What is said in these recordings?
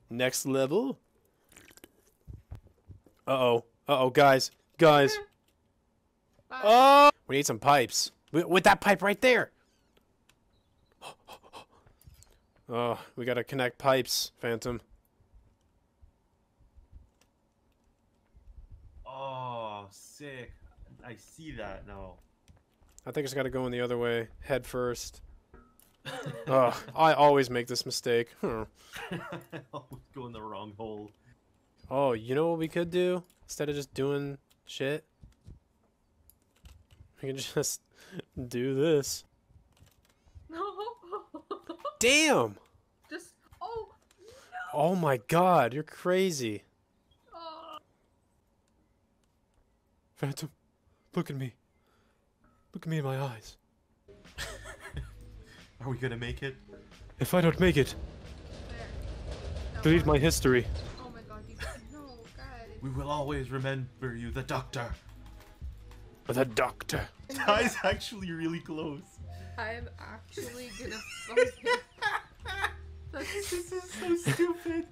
Next level. Uh-oh. Uh-oh, guys. Guys. Oh! We need some pipes. With that pipe right there. Oh, we gotta connect pipes, Phantom. Oh, sick. I see that now. I think it's gotta go in the other way. Head first. Oh, I always make this mistake. Always go in the wrong hole. Oh, you know what we could do? Instead of just doing shit? We can just do this. No. Damn! Just no. Oh my god, you're crazy. Oh. Phantom, look at me. Look at me in my eyes. Are we gonna make it? If I don't make it, There. delete my history. Oh my god, no, God. We will always remember you, the doctor. The doctor. Ty's actually really close. I'm actually gonna fucking... This is so stupid.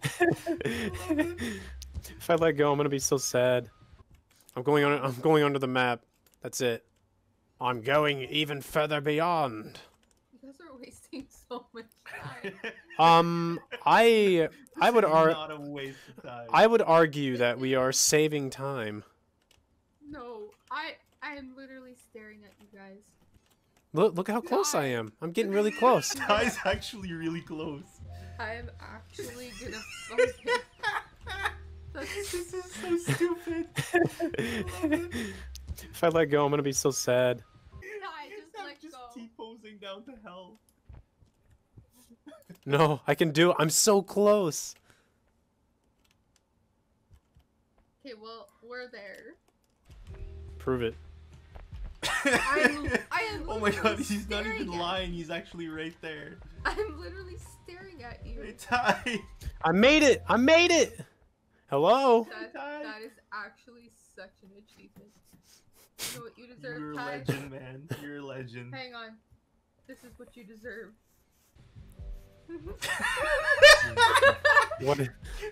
If I let go, I'm gonna be so sad. I'm going under the map. That's it. I'm going even further beyond. You guys are wasting so much time. I would Not a waste of time. I would argue that we are saving time. No, I am literally staring at you guys. Look how close I am. I'm getting really close. Ty's actually really close. I am actually gonna fucking... This is so stupid. If I let go, I'm gonna be so sad. I just let go. T-posing down to hell. No, I can do it. I'm so close. Okay, well, we're there. Prove it. I am Oh my god, literally he's not even staring at lying. He's actually right there. I'm literally staring at you. Hey, Ty. I made it. I made it. Hello. That is actually such an achievement. You know what you deserve, You're a Ty? legend, man. You're a legend. Hang on. This is what you deserve. What?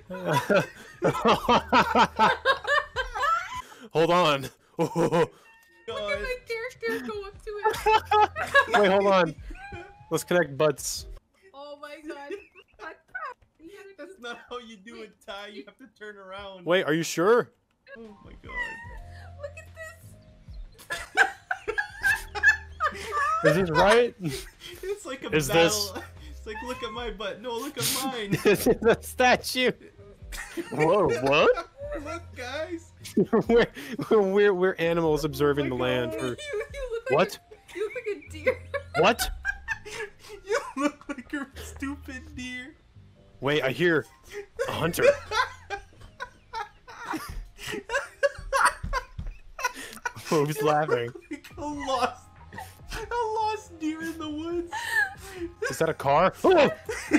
Hold on. Look at my character go up to it. Wait, hold on. Let's connect butts. Oh my god. You gotta That's not how you do it, Ty. You have to turn around. Wait, are you sure? Oh my god. Look at Is this right? It's like a Is battle. this- It's like, look at my butt. No, look at mine. This is a statue. Whoa, what? Look, guys. we're animals observing the land. this. For... You look like What? You look like a deer. What? You look like a stupid deer. Wait, I hear a hunter. Who's laughing? Like a lost deer in the woods. Is that a car? Oh!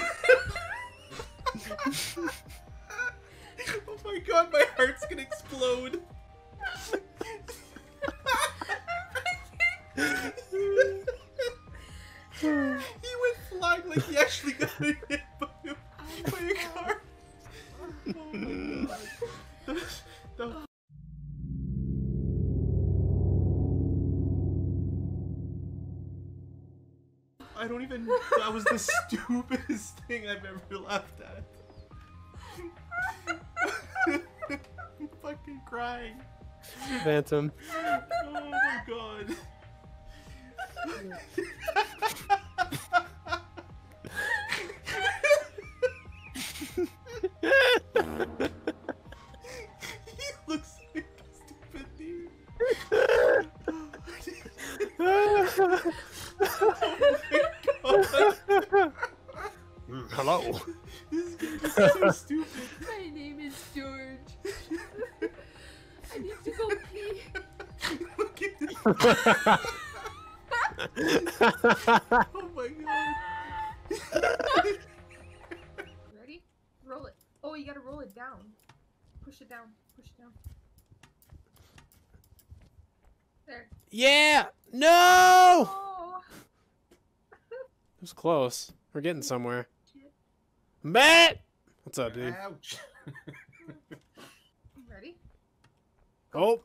Oh my god, my heart's gonna explode. He went flying like he actually got hit by a car. Oh my god. I don't even. That was the stupidest thing I've ever laughed at. I'm fucking crying. Phantom. Oh my god. He looks like a stupid dude. Hello. This is gonna be so stupid. My name is George. I need to go pee. Look at this. Oh my god. Ready? Roll it. Oh, you gotta roll it down. Push it down. Push it down. There. Yeah. No. Oh. It was close. We're getting somewhere. Shit. Matt. What's up, dude? Ouch. Ready? Oh!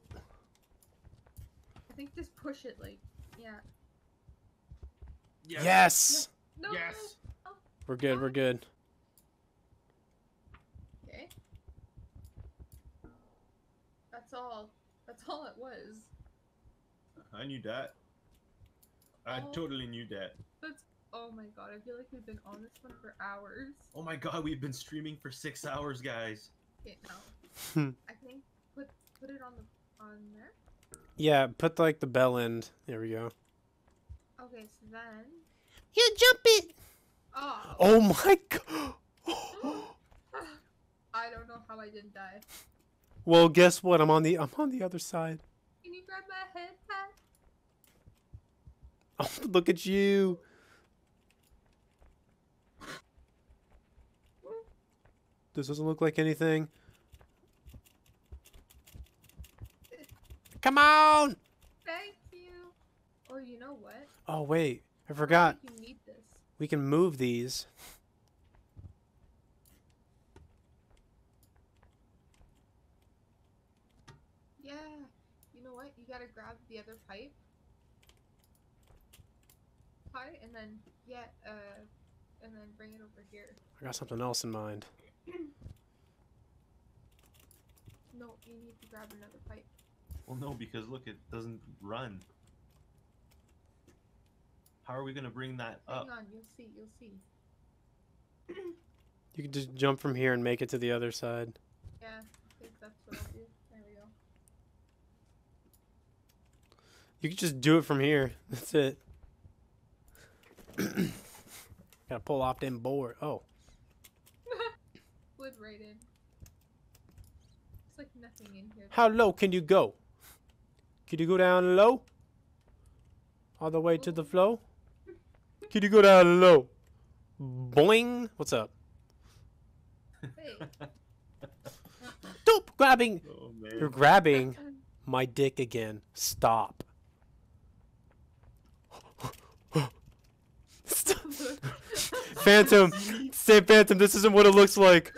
I think just push it like, yeah. Yes! No. Yes. No. We're good, we're good. Okay. That's all. That's all it was. I knew that. I Oh. totally knew that. That's. Oh my god! I feel like we've been on this one for hours. Oh my god, we've been streaming for 6 hours, guys. Okay, no. I think put it on there. Yeah, put like the bell end. There we go. Okay, so then. You jump it! Oh. Oh my god! I don't know how I didn't die. Well, guess what? I'm on the other side. Can you grab my head, Pat? Oh, look at you! This doesn't look like anything. Come on! Thank you. Or you know what? Oh wait, I I forgot. think you need this. We can move these. Yeah. You know what? You gotta grab the other pipe. And then and then bring it over here. I got something else in mind. No, you need to grab another pipe. Well, no, because look, it doesn't run. How are we gonna bring that up? Hang on, you'll see, you'll see. You can just jump from here and make it to the other side. Yeah, I think that's what I'll do. There we go. You can just do it from here. That's it. Gotta pull off them board. Oh. Slid right in. There's like nothing in here. How low can you go? Can you go down low? All the way to the flow? Can you go down low? Boing! What's up? Hey. Stop grabbing! Oh You're man. grabbing my dick again. Stop. Stop. Phantom! Say Phantom, this isn't what it looks like.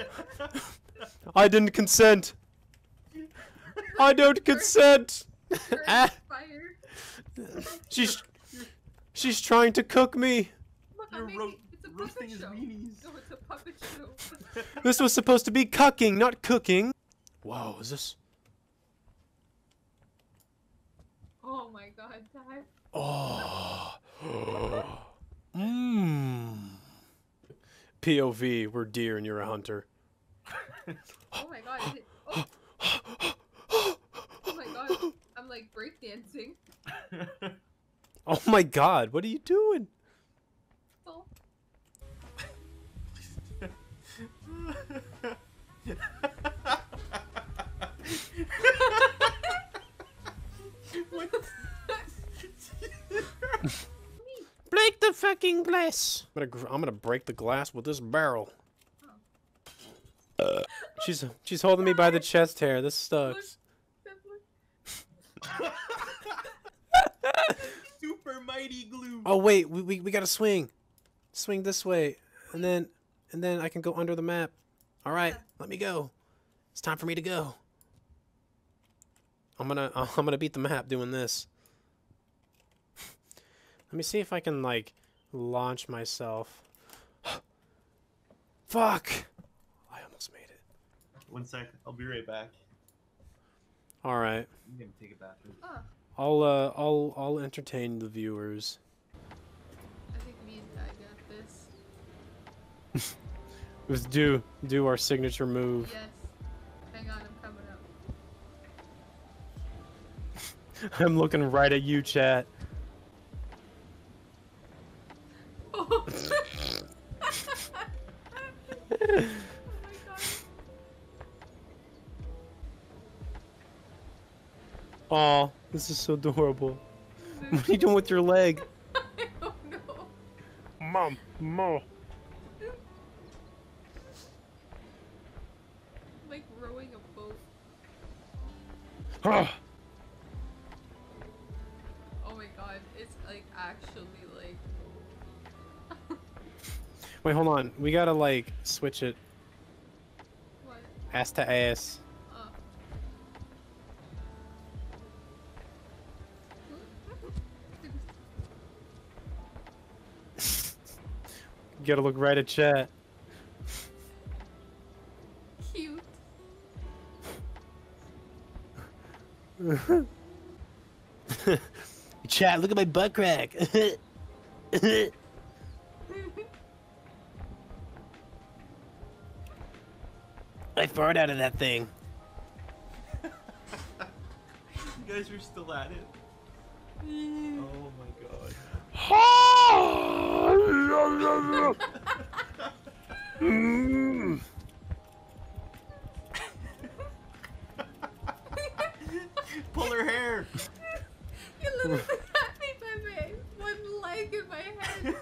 I didn't consent. I don't consent. Ah, Fire. she's trying to cook me. Look, You're I'm making, it's a roasting puppet his show. weenies. No, it's a puppet show. This was supposed to be cucking, not cooking. Whoa, is this? Oh my god, Dad. Oh. Mmm. POV, we're deer and you're a hunter. Oh my god, oh my god, I'm like breakdancing. Oh my god, what are you doing? Oh. What? Break the fucking glass. I'm gonna break the glass with this barrel. She's holding me by the chest hair. This sucks. Super mighty glue. Oh wait, we gotta swing. Swing this way, and then I can go under the map. All right, let me go. It's time for me to go. I'm gonna beat the map doing this. Let me see if I can like launch myself. Fuck! I almost made it. 1 sec, I'll be right back. All right. I'm gonna take a bathroom. Oh, I'll entertain the viewers. I think me and Dad got this. Let's do our signature move. Yes. Hang on, I'm coming up. I'm looking right at you, chat. Oh. Oh my god. Aw, this is so adorable. What are you doing with your leg? I don't know. Mom, Mo. Like rowing a boat. Ah. Oh my god, it's like actually like. Wait, hold on. We gotta like switch it. Ass to ass. You gotta look right at chat. Cute. Chat, look at my butt crack. I fart out of that thing. You guys are still at it. Oh my god. Pull her hair. You little happy baby. One leg in my head.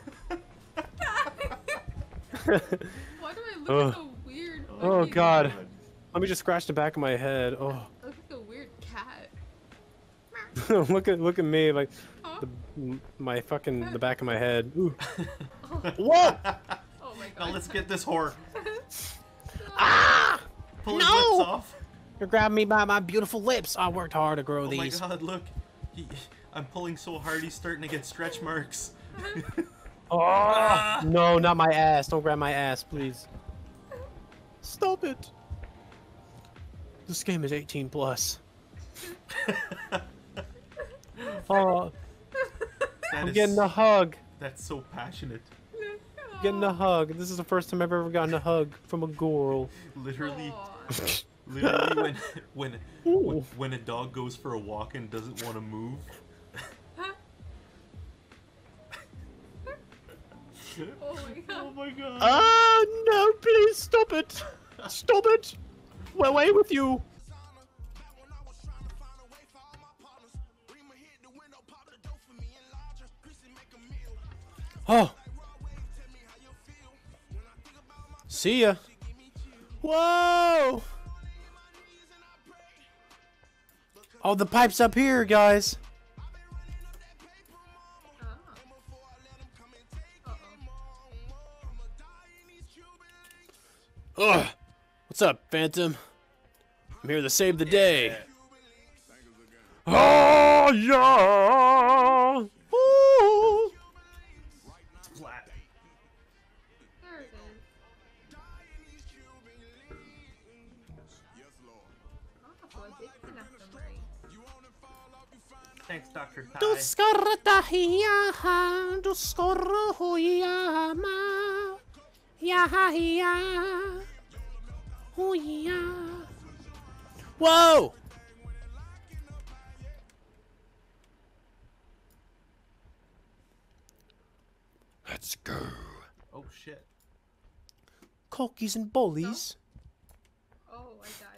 Why do I look so weird? Oh fucking- god. Let me just scratch the back of my head. Oh. I look like a weird cat. look at me like Huh? the back of my head. Ooh. Oh. Whoa! Oh my god. Now let's get this whore. Ah! Pull his No! lips off. You're grabbing me by my beautiful lips. I worked hard to grow Oh these. my god, look. I'm pulling so hard he's starting to get stretch marks. Oh, no, not my ass. Don't grab my ass, please. Stop it. This game is 18 plus. Oh, I'm getting a hug. That's so passionate. Getting a hug. This is the first time I've ever gotten a hug from a girl. Literally, Aw. literally Ooh. when a dog goes for a walk and doesn't want to move. Oh my god. Oh my god. Ah, no, please stop it. Stop it. Away with you. Oh. See ya. Whoa. Oh, the pipe's up here, guys. Ugh. What's up, Phantom? I'm here to save the day. Oh, yeah. Ooh. It's flat. There it is. Oh, I did connect them right. Thanks, Dr. Ty. Du skorta hiya, du skorro huyama. Ya ya. Huya. Whoa! Let's go. Oh shit. Cookies and bullies. Oh, I died.